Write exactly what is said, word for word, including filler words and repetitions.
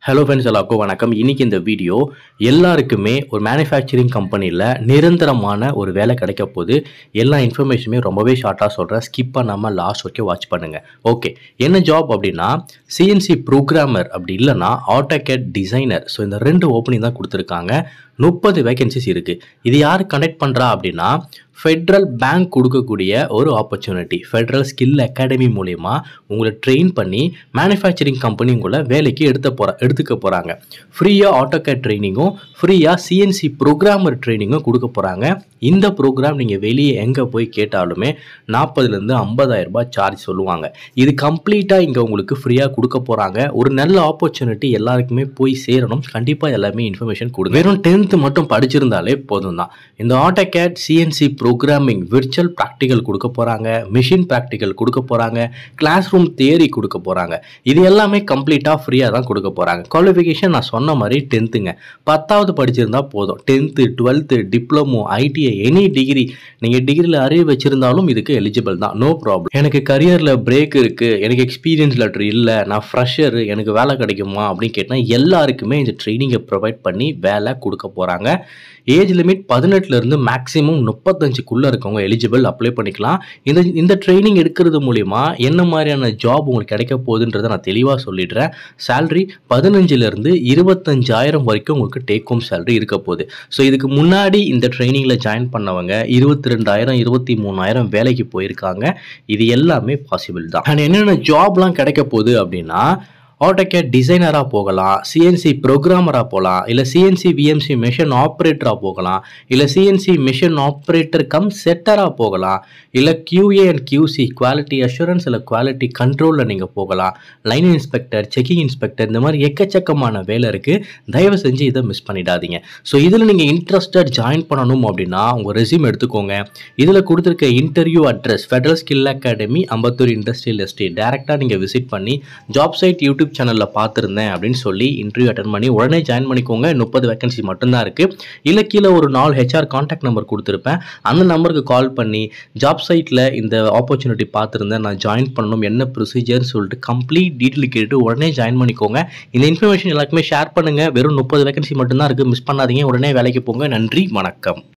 Hello friends, எல்லாருக்கும் வணக்கம். இன்னைக்கு இந்த வீடியோ எல்லாருக்குமே ஒரு மேனுஃபேக்சரிங் கம்பெனியில் நிரந்தரமான ஒரு வேலை கிடைக்க போது எல்லா இன்ஃபர்மேஷனுமே ரொம்பவே ஷார்ட்டாக சொல்கிறேன். ஸ்கிப் பண்ணாமல் லாஸ்ட் வரைக்கும் வாட்ச் பண்ணுங்கள். ஓகே, என்ன ஜாப் அப்படின்னா சிஎன்சி ப்ரோக்ராமர், அப்படி இல்லைன்னா ஆட்டோகேட் டிசைனர். ஸோ இந்த ரெண்டு ஓப்பனிங் தான் கொடுத்துருக்காங்க. முப்பது வேகன்சிஸ் இருக்குது. இது யார் கண்டக்ட் பண்ணுறா அப்படின்னா ஃபெட்ரல் பேங்க் கொடுக்கக்கூடிய ஒரு ஆப்பர்ச்சுனிட்டி. ஃபெட்ரல் ஸ்கில் அகாடமி மூலயமா உங்களை ட்ரெயின் பண்ணி மேனுஃபேக்சரிங் கம்பெனி உங்களை வேலைக்கு எடுத்த போகிற எடுத்துக்க போகிறாங்க. ஃப்ரீயாக ஆட்டோகேட் ட்ரைனிங்கும் ஃப்ரீயாக சிஎன்சி ப்ரோக்ராமர் ட்ரைனிங்கும் கொடுக்க போகிறாங்க. இந்த ப்ரோக்ராம் நீங்கள் வெளியே எங்கே போய் கேட்டாலுமே நாற்பதுலேருந்து ஐம்பதாயிரம் ரூபாய் சார்ஜ் சொல்லுவாங்க. இது கம்ப்ளீட்டாக இங்கே உங்களுக்கு ஃப்ரீயாக கொடுக்க போகிறாங்க. ஒரு நல்ல ஆப்பர்ச்சுனிட்டி எல்லாருக்குமே போய் சேரணும். கண்டிப்பாக எல்லாமே இன்ஃபர்மேஷன் கொடுங்க. வெறும் டென்த்து மட்டும் படிச்சிருந்தாலே போதும் தான். இந்த AutoCAD CNC programming virtual practical கொடுக்க போகிறாங்க, மிஷின் ப்ராக்டிக்கல் கொடுக்க போகிறாங்க, கிளாஸ் ரூம் தியரி கொடுக்க போகிறாங்க. இது எல்லாமே கம்ப்ளீட்டாக ஃப்ரீயாக தான் கொடுக்க போகிறாங்க. குவாலிஃபிகேஷன் நான் சொன்ன மாதிரி டென்த்துங்க, பத்தாவது படிச்சிருந்தா போதும். Tenth, twelfth, diploma, ITI, any degree, நீங்கள் டிகிரியில் அறிவு வச்சிருந்தாலும் இதுக்கு எலிஜிபிள் தான். No problem. எனக்கு கரியரில் பிரேக் இருக்குது, எனக்கு எக்ஸ்பீரியன்ஸ் லெட்டர் இல்லை, நான் ஃப்ரெஷர், எனக்கு வேலை கிடைக்குமா அப்படின்னு கேட்டால் எல்லாருக்குமே இந்த ட்ரைனிங்கை ப்ரொவைட் பண்ணி வேலை கொடுக்க போகிறாங்க. ஏஜ் லிமிட் பதினெட்டுலேருந்து மேக்ஸிமம் முப்பத்தஞ்சுக்குள்ளே இருக்கவங்க எலிஜிபிள் அப்ளை பண்ணிக்கலாம். இந்த இந்த ட்ரைனிங் எடுக்கிறது மூலிமா என்ன மாதிரியான ஜாப் உங்களுக்கு கிடைக்க போகுதுன்றதை நான் தெளிவாக சொல்லிடுறேன். சேலரி பதினஞ்சுலேருந்து இருபத்தஞ்சாயிரம் வரைக்கும் உங்களுக்கு டேக் ஹோம் சேலரி இருக்க போகுது. ஸோ இதுக்கு முன்னாடி இந்த ட்ரைனிங்கில் ஜாயின் பண்ணவங்க இருபத்தி ரெண்டாயிரம் இருபத்தி மூணாயிரம் வேலைக்கு போயிருக்காங்க. இது எல்லாமே பாசிபிள் தான். அண்ட் என்னென்ன ஜாப்லாம் கிடைக்க போகுது அப்படின்னா ஆட்டோகேட் டிசைனராக போகலாம், சிஎன்சி ப்ரோக்ராமராக போகலாம், இல்லை சிஎன்சி விஎம்சி மிஷின் ஆப்ரேட்டராக போகலாம், இல்லை சிஎன்சி மிஷின் ஆப்ரேட்டர் கம் செட்டராக போகலாம், இல்லை QA and QC quality assurance இல்லை குவாலிட்டி கண்ட்ரோலில் நீங்கள் போகலாம், லைன் இன்ஸ்பெக்டர், செக்கிங் இன்ஸ்பெக்டர், இந்த மாதிரி எக்கச்சக்கமான வேலை இருக்குது. தயவு செஞ்சு இதை மிஸ் பண்ணிடாதீங்க. ஸோ இதில் நீங்கள் இன்ட்ரெஸ்டட் ஜாயின் பண்ணணும் அப்படின்னா உங்கள் ரெஸ்யூம் எடுத்துக்கோங்க. இதில் கொடுத்துருக்க interview address Federal skill academy, Ambattur industrial estate. டேரெக்டாக நீங்கள் விசிட் பண்ணி ஜாப் சைட் யூடியூப் சேனலில் பார்த்துருந்தேன் அப்படின்னு சொல்லி இன்டர்வியூ அட்டன் பண்ணி உடனே ஜாயின் பண்ணிக்கோங்க. முப்பது வேகன்சி மட்டும்தான் இருக்குது. இல்லை கீழே ஒரு நாலு ஹெச்ஆர் கான்டாக்ட் நம்பர் கொடுத்துருப்பேன். அந்த நம்பருக்கு கால் பண்ணி ஜாப் சைட்டில் இந்த ஆப்பர்ச்சுனிட்டி பார்த்துருந்தேன், நான் ஜாயின் பண்ணணும், என்ன ப்ரொசீஜர்னு சொல்லிட்டு கம்ப்ளீட் டீட்டெயில் கேட்டு உடனே ஜாயின் பண்ணிக்கோங்க. இந்த இன்ஃபர்மேஷன் எல்லாருக்குமே ஷேர் பண்ணுங்கள். வெறும் முப்பது வேகன்சி மட்டும்தான் இருக்குது. மிஸ் பண்ணாதீங்க. உடனே வேலைக்கு போங்க. நன்றி, வணக்கம்.